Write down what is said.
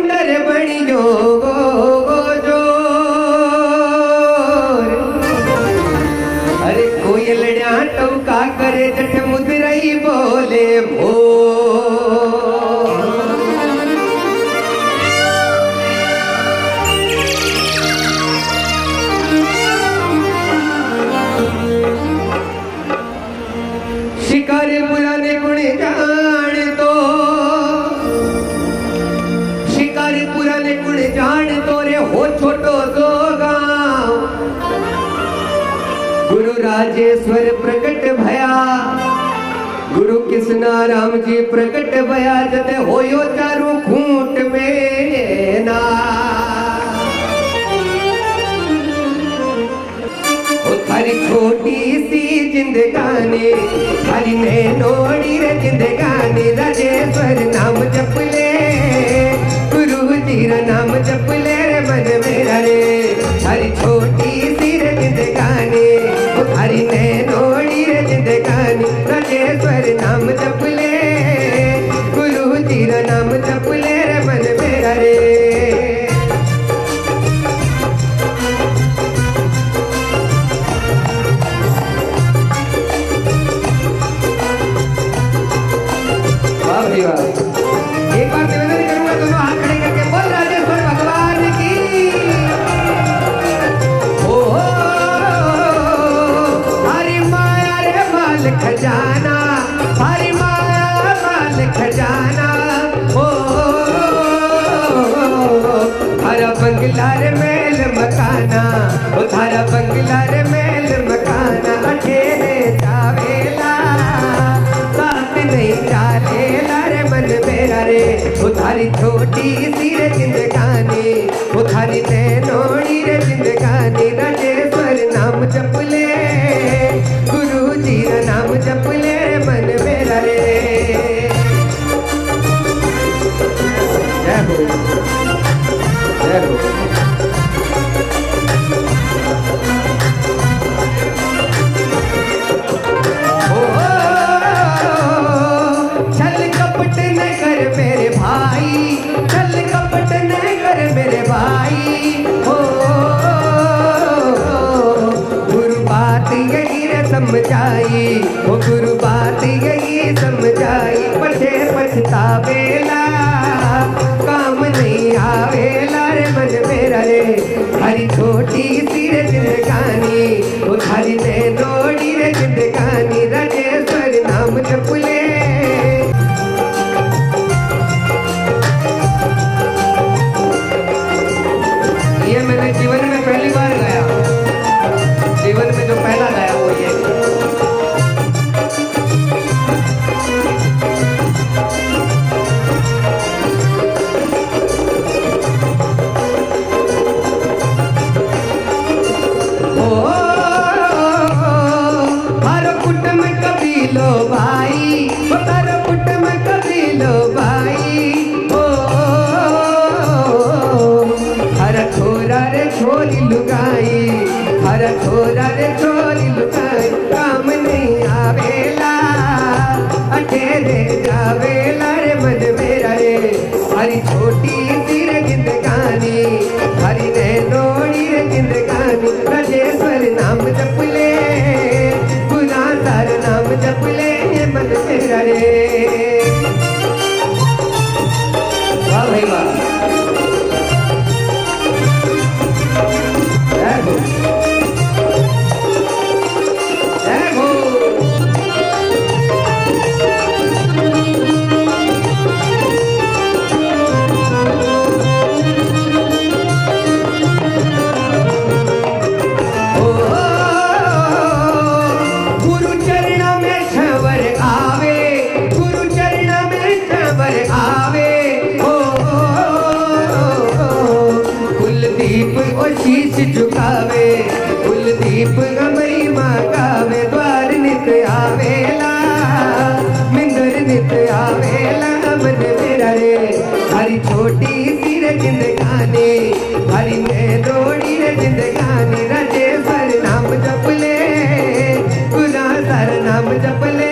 मंडर बणियो जो। अरे कोयलड़ा टौका करे जठ मुदरई बोले भो। शिकारी पुराने गुण जान तो, शिकारी पुराने गुण जान तो रे हो छोटो सो गाँव। गुरु राजेश्वर प्रकट भया, गुरु कृष्णा राम जी प्रकट भया जते होयो चारू खूंट में ना। थारी छोटी सी जिंदगानी, थारी नैनोड़ी रे जिंदगानी, राजेश्वर नाम जप ले, गुरु जी रा नाम जप ले रे मन मेरा रे। थारी छोटी सी रे जिंदगानी, थारी नैनोड़ी रे जिंदगानी, राजेश्वर नाम जप ले, गुरु जी रा नाम जप ले रे मन मेरा रे। एक बार निवेदन करूंगा, दोनों हाथ खड़े करके बोल राजेश्वर भगवान की। ओ हरि माया रे माल खजाना, हरि माया माल खजाना। ओ थारा बंगला रे मेल मकाना, ओ थारा बंगला रे मेल मकाना। अठेरे जावेला साथ नहीं चालेला रे मन मेरा रे। वो थारी छोटी सी रे जिंदगानी, वो थारी नैनोड़ी रे जिंदगानी, राजेश्वर नाम जप ले, गुरु जी रा नाम जप ले मन मेरा रे। जय हो जय हो। समझाई वो गुरु बात यही समझाई, पछे पछतावेला काम नहीं आवेला रे मन मेरा रे। हरी छोटी सी रे जिंदगानी, वो थारी नैनोड़ी रे जिंदगानी, राजेश्वर नाम जप ले। ये मैंने जीवन में पहली बार गाया, जीवन में जो पहला गाया वो ये। हर कुटुंब कबीलो भाई, हर कुटुंब कबीलो भाई। ओ हर छोरा रे छोरी लुगाई, हर छोरा रे छोरी लुगाई, काम नहीं आवेला अठेरे जावेला रे मन मेरा रे। हरी छोटी सी रे जिंदगानी, हरी नैनोड़ी रे जिंदगानी, राजेश्वर नाम जप ले, गुना तार नाम जप ले मन मेरा रे। वाह भाई वाह। शीश झुकावे कुलदीप गमई मागावे, द्वार नित आवेला मिंदर नित आवेला मन मेरा रे। हरी छोटी सी रे जिंदगानी, हरी नैनोड़ी रे जिंदगानी, राजेश्वर नाम जप ले, गुना सर नाम जप ले